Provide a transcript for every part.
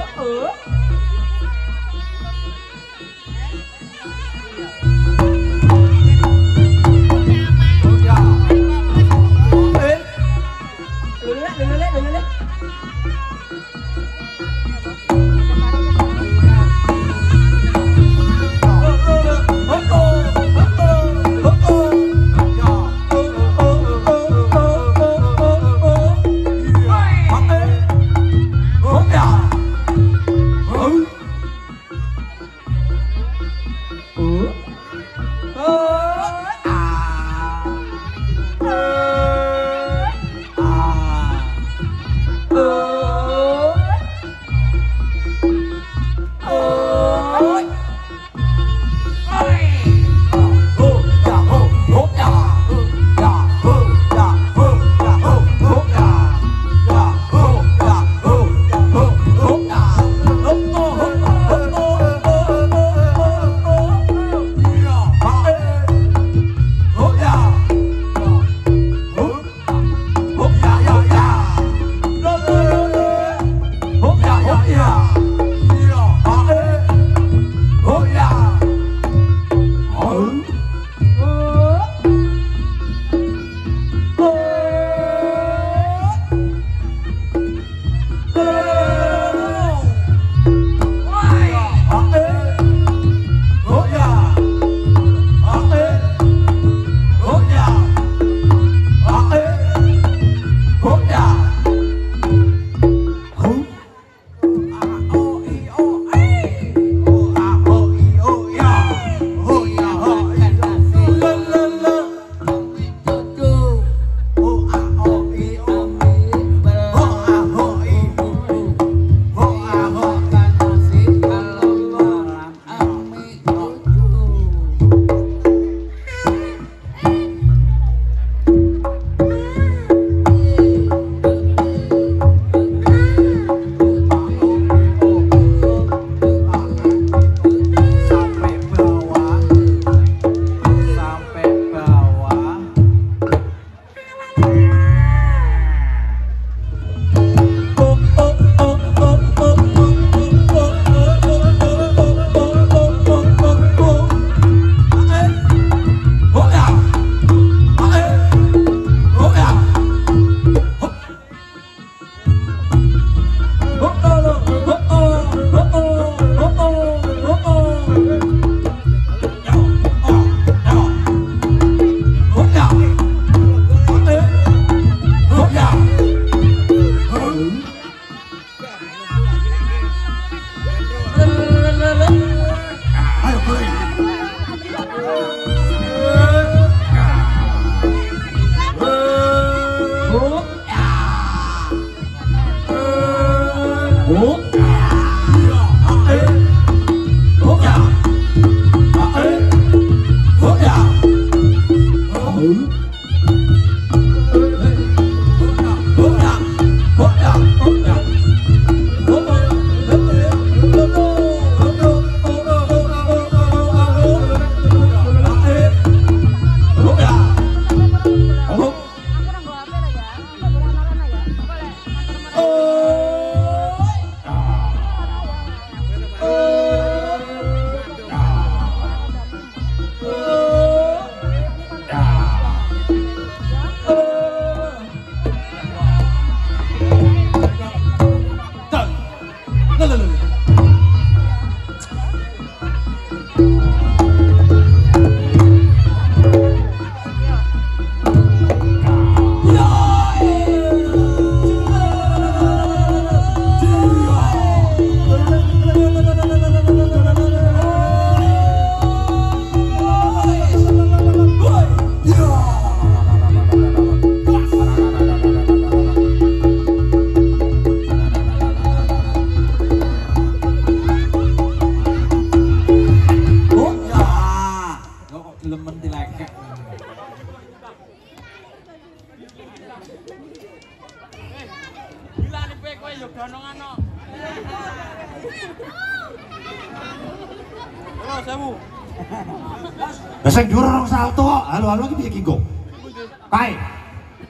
Sing dhuwur orang salto kok. Halo-halo iki piye ki, Gong? Kae.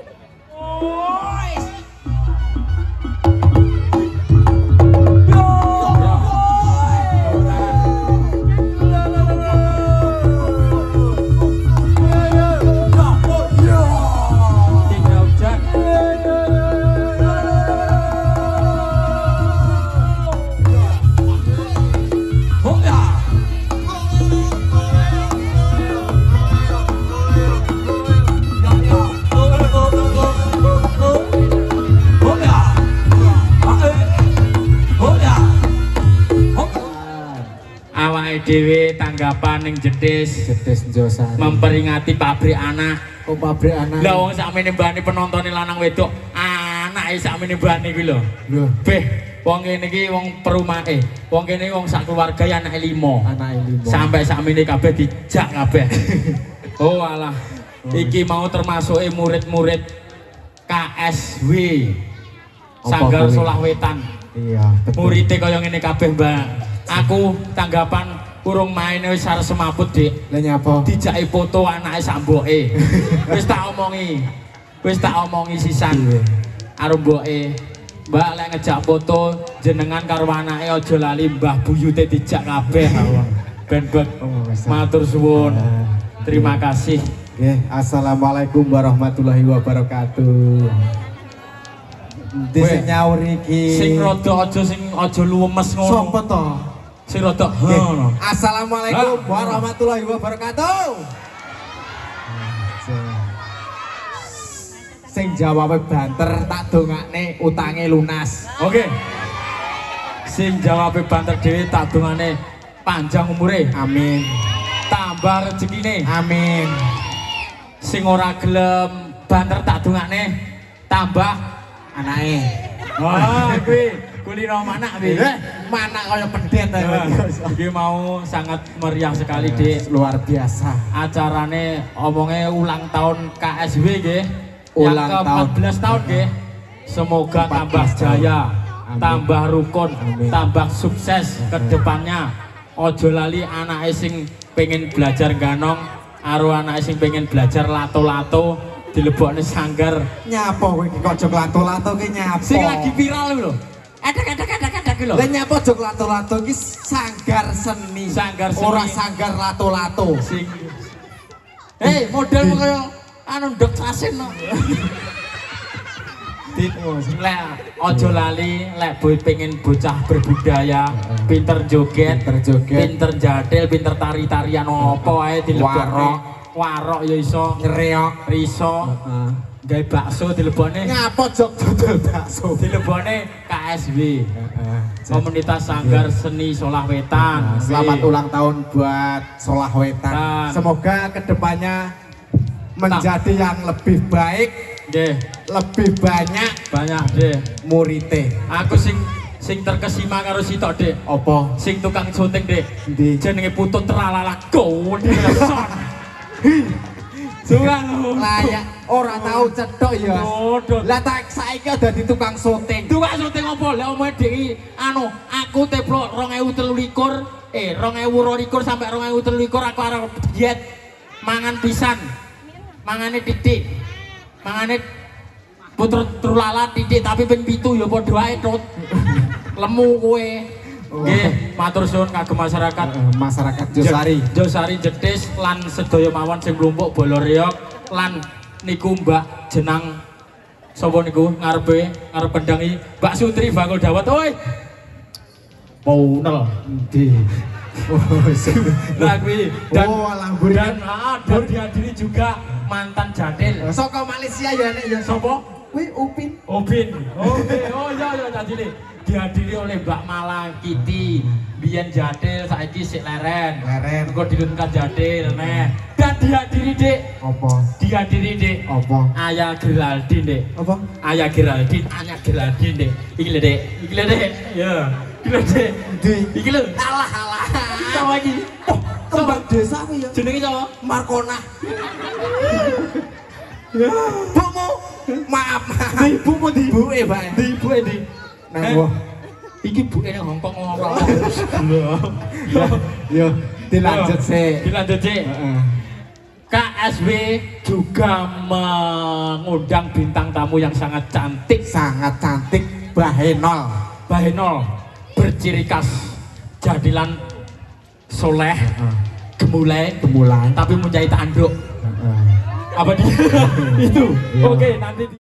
Yo. awake dhewe tanggapan ning Jetis Josari memperingati pabrik anak. Oh pabrik anak. Lah wong sakmene mbane penontone lanang wedok, anake sakmene mbane kuwi lho. Lho, Beh, wong kene iki wong perumahe. Wong kene wong sak keluarga ya anake 5. anake 5. Sampai sakmene kabeh dijak kabeh. Oh alah. Iki mau termasuk murid-murid KSW Sanggar Solah Wetan. Iya, betul. Muridé kaya ngene kabeh, Mbak. Aku tanggapan urung main wis arep semaput, Dik. Lah nyapa? Dijaki foto anake sak mboke. Wis tak omongi. Wis tak omongi sisan. Karo mboke. Mbak lek ngejak foto jenengan karo anake aja lali Mbah Buyute dijak kabeh. Ben matur suwun. Terima kasih. Nggih, assalamualaikum warahmatullahi wabarakatuh. Sing nyaur iki. Sing rada aja lumes ngono. Sopo to? Sing rada ngono. Assalamualaikum warahmatullahi wabarakatuh. Sing jawabe banter tak dongakne utange lunas. Oke. Sing jawabe banter dhewe tak dongane panjang umure. Amin. Tambah rezekine. Amin. Sing ora gelem banter tak dongakne tambah Anake. wah kuwi kulino manak kuwi. Mana kaya pendet Iki mau sangat meriah sekali, Dik. Luar biasa. Acarane omonge ulang tahun KSW nggih. Ulang Yang tahun. ke-14 tahun nggih. Semoga tambah jaya, tambah rukun, tambah sukses ke depannya. Ojo lali anake sing pengen belajar ganong, karo anake sing pengen belajar lato-lato dilebokne sanggar. Nyapa kowe iki kok jog lato-lato ki nyapa? Sing lagi viral lho. Adek lho. Lah nyapa jog lato-lato ki sanggar seni. Sanggar seni. Ora sanggar lato-lato. Sing hei, model kaya anu ndok sasin no. Lek aja lali lek pengen bocah berbudaya, pinter joget, pinter jadil, pinter tari-tarian apa ae dilebokne. Warok ya iso, Ngreok. riso, gawe bakso dilebokne. Nyapa jog dodol bakso? Dilebokne KSW. Komunitas Sanggar Seni Solah Wetan. Selamat ulang tahun buat Solah Wetan. Semoga kedepannya menjadi yang lebih baik, Nggih, lebih banyak deh. murite. Aku sing terkesima karo sitok, Dik. Apa? Sing tukang syuting, Dik. Ndi? Jenenge Putut Tralala Goneson. Sugan Layak ora tahu cetok ya. Bodoh. Lah tak saiki dadi tukang syuting. Tukang syuting apa? Lah omahe Dik anu, aku teplok 2023, 2022 sampai 2023 aku arep diet mangan pisan. Mangane titik. Mangane Putut Tralala titik tapi ping 7 ya padha ae, Tut. Lemu kowe. Nggih, matur suwun kagem masyarakat Masyarakat Josari. Josari Jetis lan sedaya mawon sing mlumpuk Boloreok lan niku Mbak jenang sapa niku ngarep kendang iki Mbak Sutri Bangul Dawet. Oi. Paunel. Ndi? Lah kuwi dan dan dihadiri juga mantan jadil. saka Malaysia ya nek ya Sapa? kuwi Upin. Obin. Oke, oh iya jadile. Dihadiri oleh Mbak Malang Kiti, biyen jadil saiki sik leren. Engko dilunkan jadil neh. Dan dihadiri, Dik. Apa? Dihadiri, Dik. Apa? Ayah Geraldine, Dik. Apa? Ayah Geraldine, Dik. Iki lho, Dik. Ya. Iki lho, Dik. Ndi? Iki lho. Alah. Sapa iki? Kembang desa kuwi ya. Jenenge sapa? Markona. Bumu. Maaf. Ibumu di. Ibuke, Pak. Di ibuke di. Nang Iki buke nang Hongkong ngorok. Yo, dilanjut sih. Dilanjut sih. KSW juga mengundang bintang tamu yang sangat cantik. Sangat cantik, Bahenol. Bahenol berciri khas jadilan soleh, gemulai, tapi mempunyai tanduk. Apa dia? Itu. Oke, nanti